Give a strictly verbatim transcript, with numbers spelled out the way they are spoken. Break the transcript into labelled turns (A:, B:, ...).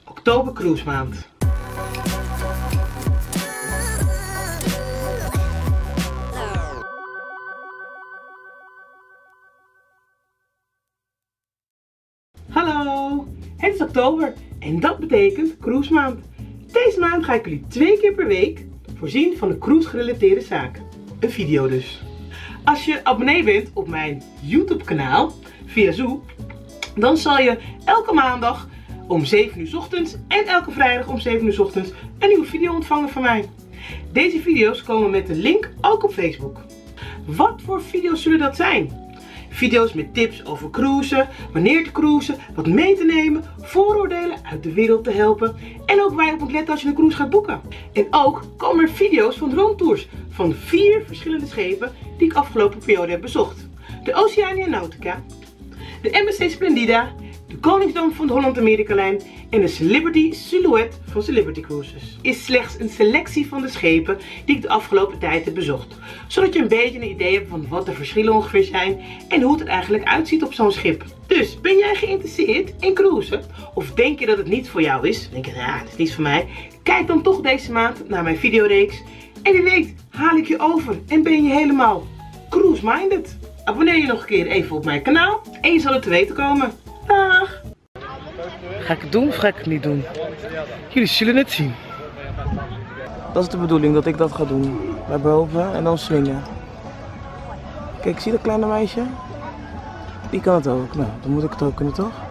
A: oktober cruise maand. Hallo, het is oktober en dat betekent cruise maand. Deze maand ga ik jullie twee keer per week voorzien van een cruise gerelateerde zaak. Een video dus. Als je abonnee bent op mijn YouTube kanaal via Zoom, dan zal je elke maandag om zeven uur 's ochtends en elke vrijdag om zeven uur 's ochtends een nieuwe video ontvangen van mij. Deze video's komen met de link ook op Facebook. Wat voor video's zullen dat zijn? Video's met tips over cruisen, wanneer te cruisen, wat mee te nemen, vooroordelen uit de wereld te helpen en ook waar je op moet letten als je een cruise gaat boeken. En ook komen er video's van rondtours van vier verschillende schepen die ik afgelopen periode heb bezocht. De Oceania Nautica, de M S C Splendida, de Koningsdam van de Holland-Amerika-lijn en de Celebrity Silhouette van Celebrity Cruises. Is slechts een selectie van de schepen die ik de afgelopen tijd heb bezocht. Zodat je een beetje een idee hebt van wat de verschillen ongeveer zijn en hoe het er eigenlijk uitziet op zo'n schip. Dus ben jij geïnteresseerd in cruisen? Of denk je dat het niet voor jou is? Denk je, ja, het is niet voor mij. Kijk dan toch deze maand naar mijn videoreeks. En wie weet haal ik je over en ben je helemaal cruise-minded. Abonneer je nog een keer even op mijn kanaal en je zal het te weten komen. Dag! Ga ik het doen of ga ik het niet doen? Jullie zullen het zien. Dat is de bedoeling, dat ik dat ga doen. Naar boven en dan swingen. Kijk, zie je dat kleine meisje? Die kan het ook. Nou, dan moet ik het ook kunnen, toch?